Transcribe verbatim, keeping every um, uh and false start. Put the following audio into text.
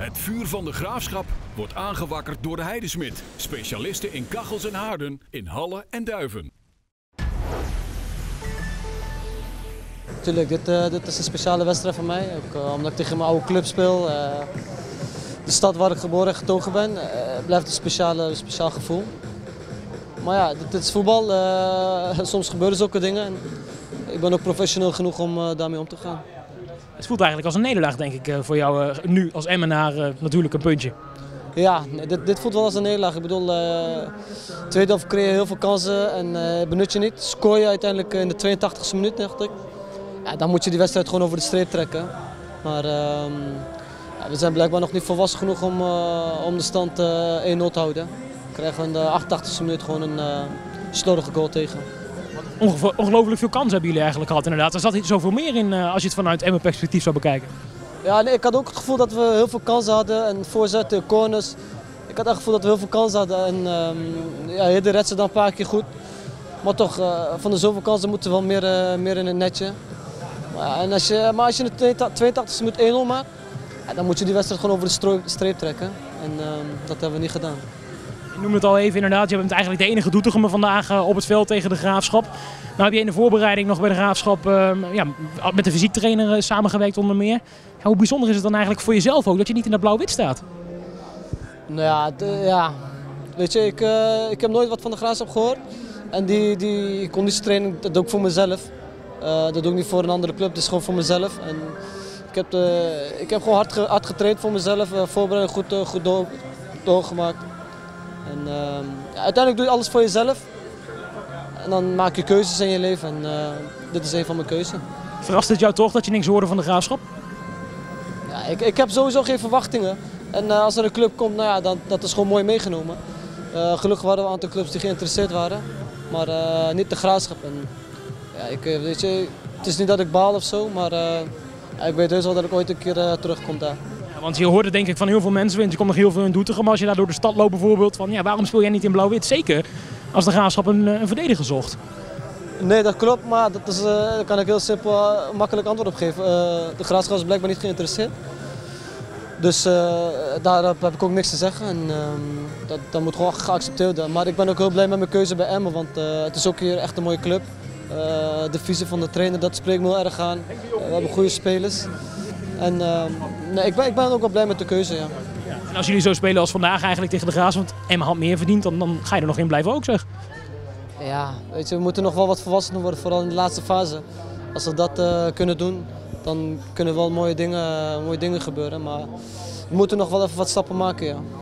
Het vuur van de Graafschap wordt aangewakkerd door de Heidesmid. Specialisten in kachels en haarden in Halle en Duiven. Tuurlijk, dit, uh, dit is een speciale wedstrijd voor mij. Ook, uh, omdat ik tegen mijn oude club speel. Uh, de stad waar ik geboren en getogen ben, uh, blijft een speciale, speciaal gevoel. Maar ja, dit, dit is voetbal. Uh, soms gebeuren zulke dingen. En ik ben ook professioneel genoeg om uh, daarmee om te gaan. Het voelt eigenlijk als een nederlaag, denk ik, voor jou uh, nu als Emmenaar uh, natuurlijk een puntje. Ja, nee, dit, dit voelt wel als een nederlaag. Ik bedoel, uh, tweede helft creëer je heel veel kansen en uh, benut je niet. Scoor je uiteindelijk in de tweeëntachtigste minuut, dacht ik. Ja, dan moet je die wedstrijd gewoon over de streep trekken. Maar uh, ja, we zijn blijkbaar nog niet volwassen genoeg om, uh, om de stand uh, één nul te houden. We krijgen in de achtentachtigste minuut gewoon een uh, slordige goal tegen. Ongelooflijk veel kansen hebben jullie eigenlijk gehad inderdaad. Er zat iets zoveel meer in uh, als je het vanuit Emmen perspectief zou bekijken. Ja, nee, ik had ook het gevoel dat we heel veel kansen hadden. En voorzetten, corners. Ik had echt het gevoel dat we heel veel kansen hadden. En um, ja, Hidde redt ze dan een paar keer goed. Maar toch, uh, van de zoveel kansen moeten we wel meer, uh, meer in het netje. Maar, en als je, maar als je in de tweeëntachtigste minuut één nul maakt, ja, dan moet je die wedstrijd gewoon over de streep trekken. En um, dat hebben we niet gedaan. Je noemde het al even inderdaad, je bent eigenlijk de enige Doetinchem vandaag uh, op het veld tegen de Graafschap. Nou heb je in de voorbereiding nog bij de Graafschap uh, ja, met de fysiek trainer uh, samengewerkt onder meer. Ja, hoe bijzonder is het dan eigenlijk voor jezelf ook dat je niet in dat blauw-wit staat? Nou ja, de, ja. Weet je, ik, uh, ik heb nooit wat van de Graafschap gehoord. En die, die conditietraining, dat doe ik voor mezelf. Uh, dat doe ik niet voor een andere club, dat is gewoon voor mezelf. En ik, heb de, ik heb gewoon hard, ge, hard getraind voor mezelf, uh, voorbereiding goed, uh, goed door, doorgemaakt. En, uh, ja, uiteindelijk doe je alles voor jezelf. En dan maak je keuzes in je leven en uh, dit is een van mijn keuzes. Verrast het jou toch dat je niks hoorde van de Graafschap? Ja, ik, ik heb sowieso geen verwachtingen. En uh, als er een club komt, nou ja, dan, dat is gewoon mooi meegenomen. Uh, gelukkig waren er een aantal clubs die geïnteresseerd waren, maar uh, niet de Graafschap. En, ja, ik, weet je, het is niet dat ik baal of zo, maar uh, ja, ik weet heus wel dat ik ooit een keer uh, terugkom daar. Ja, want je hoort het denk ik van heel veel mensen, want je komt nog heel veel in Doetinchem, maar als je daar door de stad loopt bijvoorbeeld, van ja, waarom speel jij niet in blauw-wit? Zeker als de Graafschap een, een verdediger zocht. Nee, dat klopt, maar dat is, uh, daar kan ik heel simpel, uh, makkelijk antwoord op geven. Uh, de Graafschap is blijkbaar niet geïnteresseerd. Dus uh, daarop heb ik ook niks te zeggen en uh, dat, dat moet gewoon geaccepteerd worden. Maar ik ben ook heel blij met mijn keuze bij Emmen, want uh, het is ook hier echt een mooie club. Uh, de visie van de trainer, dat spreekt me heel erg aan. Uh, we hebben goede spelers. En uh, nee, ik, ben, ik ben ook wel blij met de keuze, ja. Ja, en als jullie zo spelen als vandaag eigenlijk tegen de Graafschap, want Emmen had meer verdiend, dan, dan ga je er nog in blijven ook, zeg. Ja, weet je, we moeten nog wel wat volwassener worden, vooral in de laatste fase. Als we dat uh, kunnen doen, dan kunnen wel mooie dingen, mooie dingen gebeuren. Maar we moeten nog wel even wat stappen maken, ja.